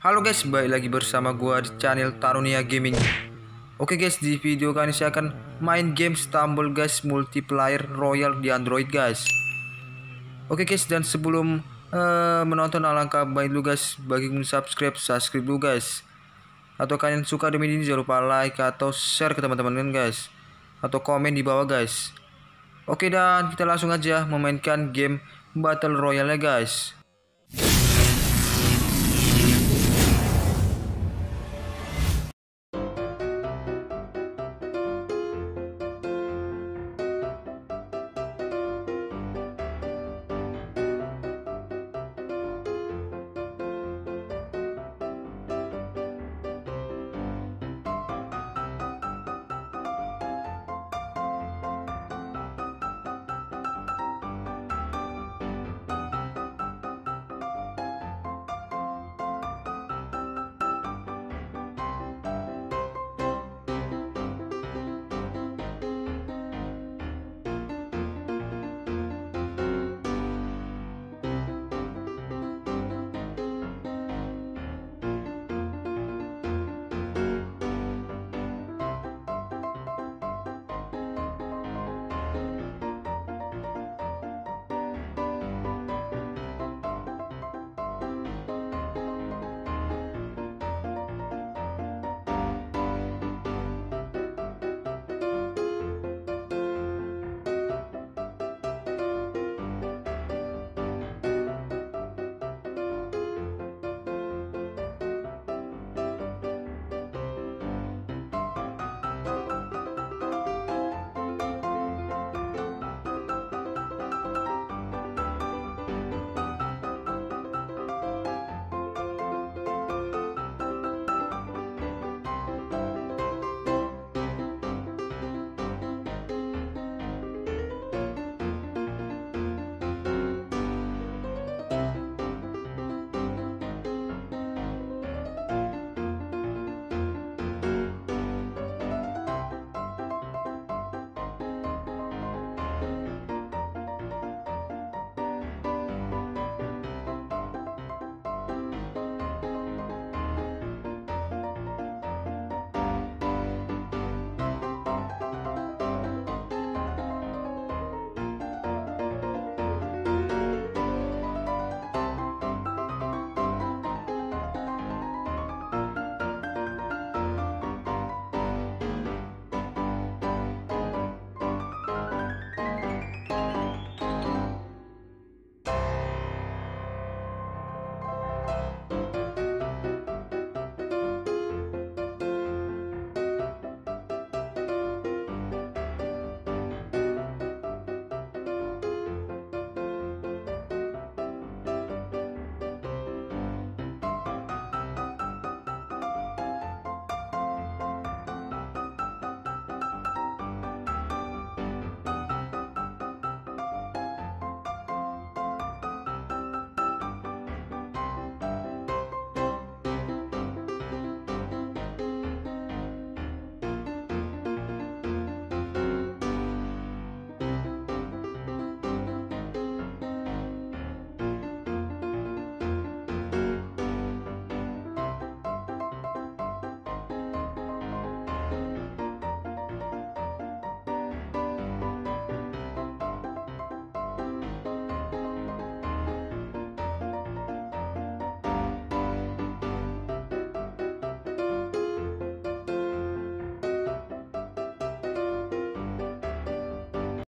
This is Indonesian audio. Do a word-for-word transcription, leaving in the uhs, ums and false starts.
Halo guys, balik lagi bersama gua di channel TANONIHA Gaming. Oke guys, di video kali ini saya akan main game Stumble guys, multiplayer Royale di Android guys. Oke guys, dan sebelum uh, menonton alangkah baik dulu guys, bagi yang subscribe, subscribe dulu guys. Atau kalian suka demi ini jangan lupa like atau share ke teman-teman guys, atau komen di bawah guys. Oke, dan kita langsung aja memainkan game Battle Royale guys.